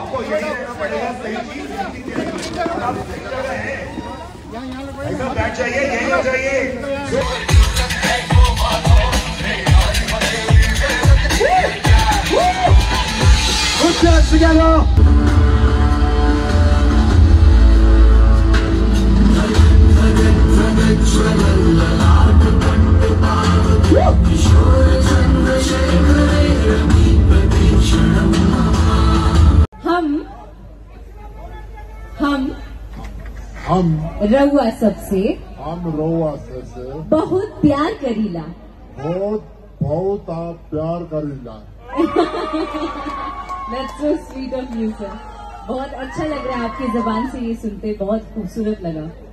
आपको ये रहना पड़ेगा सही चीज ऐसा बैठ जाइए, यही हो जाइए। Put your hands together. हम रउआ सबसे बहुत प्यार करीला। बहुत आप प्यार Karila. That's so sweet of you, sir. बहुत अच्छा लग रहा है आपकी जबान से ये सुनते, बहुत खूबसूरत लगा।